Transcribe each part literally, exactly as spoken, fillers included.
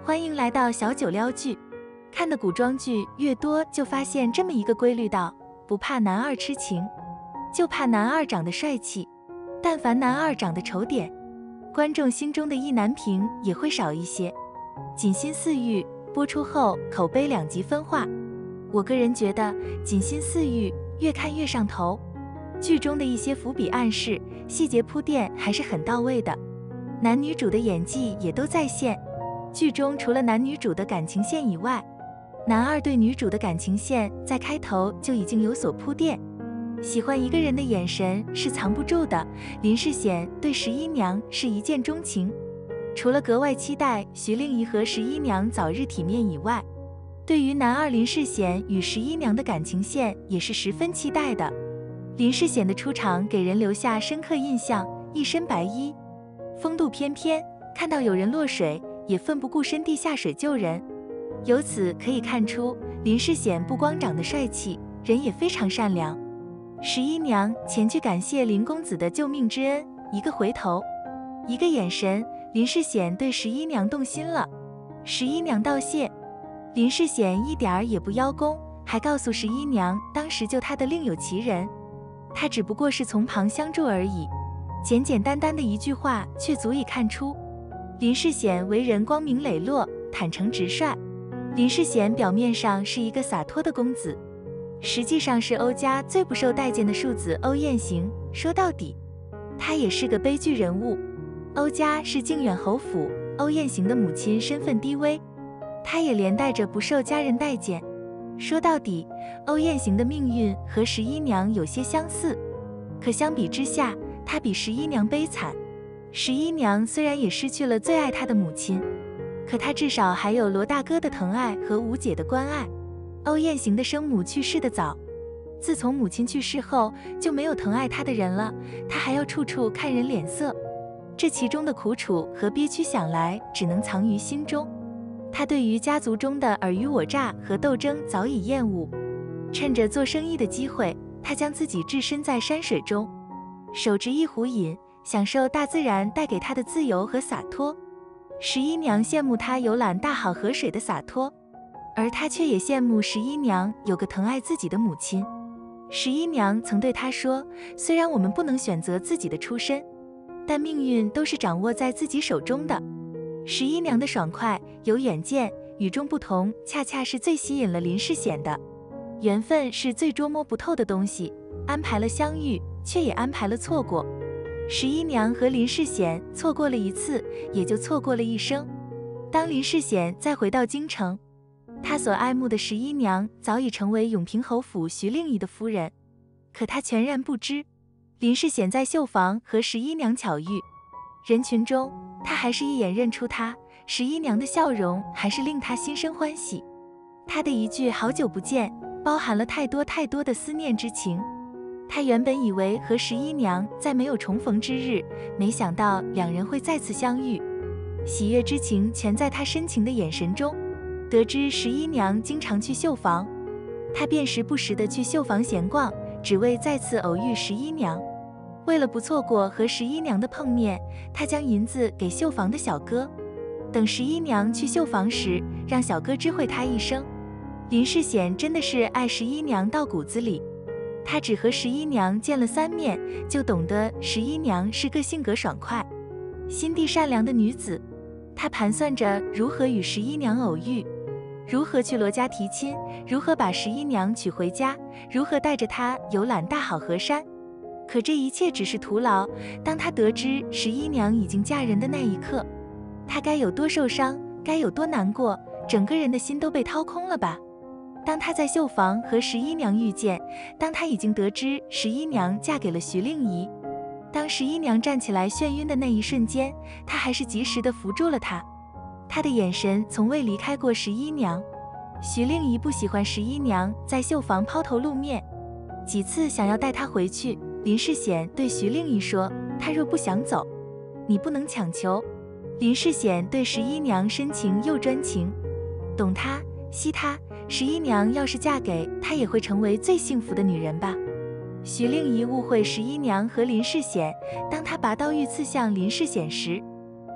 欢迎来到小九撩剧。看的古装剧越多，就发现这么一个规律道：不怕男二痴情，就怕男二长得帅气。但凡男二长得丑点，观众心中的意难平也会少一些。锦心似玉播出后口碑两极分化，我个人觉得锦心似玉越看越上头，剧中的一些伏笔暗示、细节铺垫还是很到位的，男女主的演技也都在线。剧中除了男女主的感情线以外，男二对女主的感情线在开头就已经有所铺垫。喜欢一个人的眼神是藏不住的，林世显对十一娘是一见钟情。除了格外期待徐令宜和十一娘早日体面以外，对于男二林世显与十一娘的感情线也是十分期待的。林世显的出场给人留下深刻印象，一身白衣，风度翩翩，看到有人落水也奋不顾身地下水救人。由此可以看出，林世显不光长得帅气，人也非常善良。十一娘前去感谢林公子的救命之恩，一个回头，一个眼神，林世显对十一娘动心了。十一娘道谢，林世显一点儿也不邀功，还告诉十一娘当时救他的另有其人，他只不过是从旁相助而已。简简单单的一句话，却足以看出林世显为人光明磊落，坦诚直率。林世显表面上是一个洒脱的公子，实际上是欧家最不受待见的庶子欧彦行。说到底，他也是个悲剧人物。欧家是靖远侯府，欧彦行的母亲身份低微，他也连带着不受家人待见。说到底，欧彦行的命运和十一娘有些相似，可相比之下，他比十一娘悲惨。十一娘虽然也失去了最爱她的母亲，可她至少还有罗大哥的疼爱和吴姐的关爱。欧彦行的生母去世的早，自从母亲去世后，就没有疼爱他的人了，他还要处处看人脸色，这其中的苦楚和憋屈想来只能藏于心中。他对于家族中的尔虞我诈和斗争早已厌恶，趁着做生意的机会，他将自己置身在山水中，手执一壶饮，享受大自然带给他的自由和洒脱。十一娘羡慕他游览大好河水的洒脱，而他却也羡慕十一娘有个疼爱自己的母亲。十一娘曾对他说，虽然我们不能选择自己的出身，但命运都是掌握在自己手中的。十一娘的爽快、有远见、与众不同，恰恰是最吸引了林世显的。缘分是最捉摸不透的东西，安排了相遇，却也安排了错过。十一娘和林世显错过了一次，也就错过了一生。当林世显再回到京城，他所爱慕的十一娘早已成为永平侯府徐令宜的夫人，可他全然不知，林世显在绣房和十一娘巧遇，人群中他还是一眼认出她，十一娘的笑容还是令他心生欢喜。他的一句好久不见，包含了太多太多的思念之情。他原本以为和十一娘在没有重逢之日，没想到两人会再次相遇，喜悦之情全在他深情的眼神中。得知十一娘经常去绣房，他便时不时地去绣房闲逛，只为再次偶遇十一娘。为了不错过和十一娘的碰面，他将银子给绣房的小哥，等十一娘去绣房时，让小哥知会他一声。林世显真的是爱十一娘到骨子里，他只和十一娘见了三面，就懂得十一娘是个性格爽快、心地善良的女子。他盘算着如何与十一娘偶遇，如何去罗家提亲，如何把十一娘娶回家，如何带着她游览大好河山。可这一切只是徒劳。当他得知十一娘已经嫁人的那一刻，他该有多受伤，该有多难过，整个人的心都被掏空了吧。当他在绣房和十一娘遇见，当他已经得知十一娘嫁给了徐令宜，当十一娘站起来眩晕的那一瞬间，他还是及时地扶住了她。他的眼神从未离开过十一娘。徐令宜不喜欢十一娘在绣房抛头露面，几次想要带她回去。林世显对徐令宜说，她若不想走，你不能强求。林世显对十一娘深情又专情，懂她惜她，十一娘要是嫁给他，也会成为最幸福的女人吧。徐令宜误会十一娘和林世显，当他拔刀欲刺向林世显时，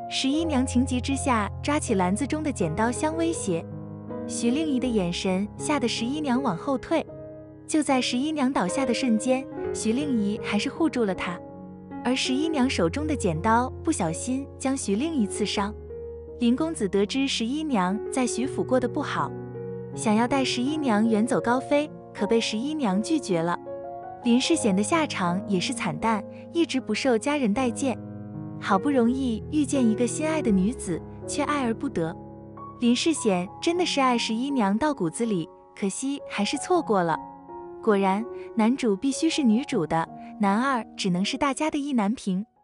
十一娘情急之下抓起篮子中的剪刀相威胁，徐令仪的眼神吓得十一娘往后退。就在十一娘倒下的瞬间，徐令仪还是护住了她，而十一娘手中的剪刀不小心将徐令仪刺伤。林公子得知十一娘在徐府过得不好，想要带十一娘远走高飞，可被十一娘拒绝了。林世显的下场也是惨淡，一直不受家人待见，好不容易遇见一个心爱的女子，却爱而不得。林世显真的是爱十一娘到骨子里，可惜还是错过了。果然，男主必须是女主的，男二只能是大家的意难平。